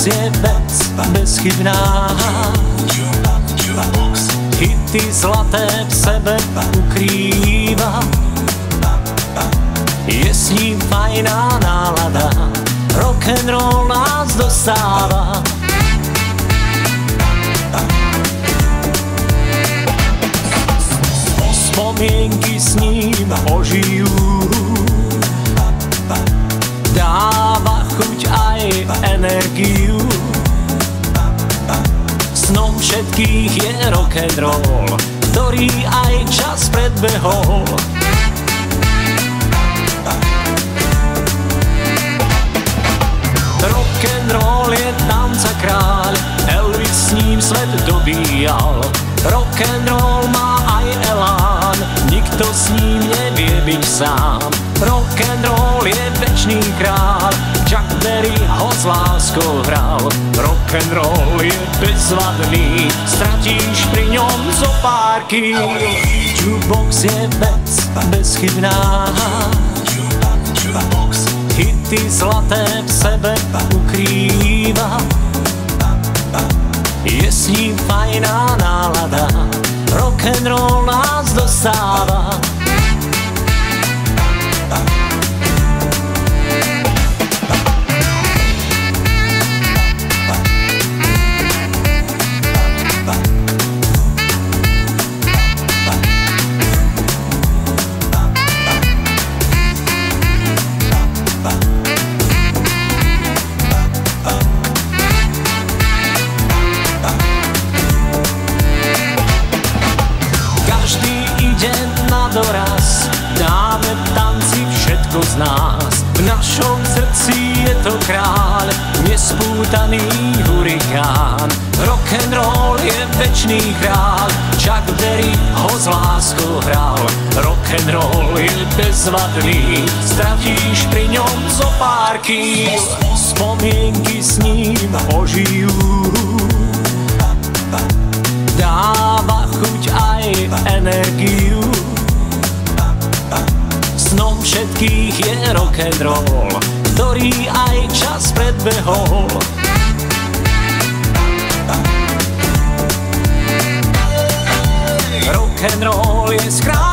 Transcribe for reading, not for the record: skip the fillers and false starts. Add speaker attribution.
Speaker 1: je vec bezchybná. Hity zlaté v sebe ukrýva. Je s ním fajná nálada, rock'n'roll nás dostáva. Spomienky s ním ožijú, dáva chuť aj energiu. Snom všetkých je rock'n'roll, ktorý aj čas predbehol. Rock'n'roll je tanca kráľ, Elvis s ním svet dobíjal. Rock'n'roll má aj elán, nikto s ním nevie byť sám. Rock'n'roll je večný kráľ, Chuck Berry ho s láskou hral. Rock'n'roll je bezvadný, stratíš pri ňom zo pár kíl. Jukebox je vec bezchybná, hity zlaté v sebe ukrýva. Je s ním fajná nálada, rock'n'roll nás dostáva. Doraz, dáme v tanci všetko z nás. V našom srdci je to kráľ, nespútaný hurikán. Rock'n'roll je večný kráľ, Chuck Berry ho s láskou hral. Rock'n'roll je bezvadný, stratíš pri ňom zo pár kíl. Spomienky s ním ožijú, dáva chuť aj energiu. Snom všetkých je rock'n'roll, ktorý aj čas predbehol. Rock'n'roll je skráľ.